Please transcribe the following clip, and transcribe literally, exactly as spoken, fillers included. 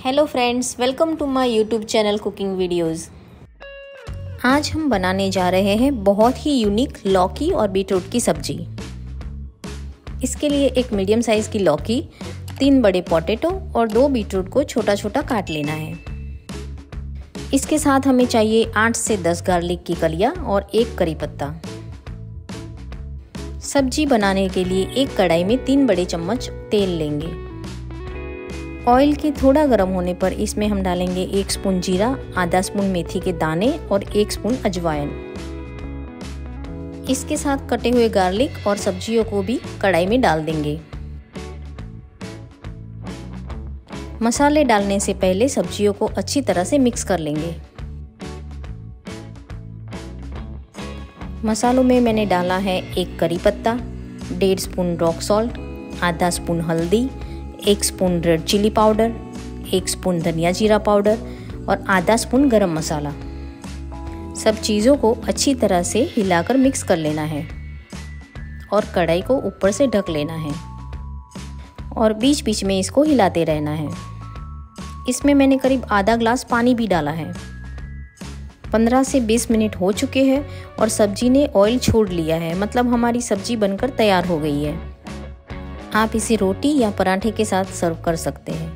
Hello friends, welcome to my YouTube channel cooking videos. आज हम बनाने जा रहे हैं बहुत ही यूनिक लौकी और बीटरूट की सब्जी। इसके लिए एक मीडियम साइज़ की लौकी, तीन बड़े पोटैटो और दो बीटरूट को छोटा छोटा काट लेना है। इसके साथ हमें चाहिए आठ से दस गार्लिक की कलियां और एक करी पत्ता। सब्जी बनाने के लिए एक कढ़ाई में तीन बड़े चम्मच तेल लेंगे। ऑयल के थोड़ा गर्म होने पर इसमें हम डालेंगे एक स्पून जीरा, आधा स्पून मेथी के दाने और एक स्पून अजवाइन। इसके साथ कटे हुए गार्लिक और सब्जियों को भी कढ़ाई में डाल देंगे। मसाले डालने से पहले सब्जियों को अच्छी तरह से मिक्स कर लेंगे। मसालों में मैंने डाला है एक करी पत्ता, डेढ़ स्पून रॉक सॉल्ट, आधा स्पून हल्दी, एक स्पून रेड चिली पाउडर, एक स्पून धनिया जीरा पाउडर और आधा स्पून गरम मसाला। सब चीज़ों को अच्छी तरह से हिलाकर मिक्स कर लेना है और कढ़ाई को ऊपर से ढक लेना है और बीच बीच में इसको हिलाते रहना है। इसमें मैंने करीब आधा ग्लास पानी भी डाला है। पंद्रह से बीस मिनट हो चुके हैं और सब्जी ने ऑयल छोड़ लिया है, मतलब हमारी सब्जी बनकर तैयार हो गई है। आप इसे रोटी या पराठे के साथ सर्व कर सकते हैं।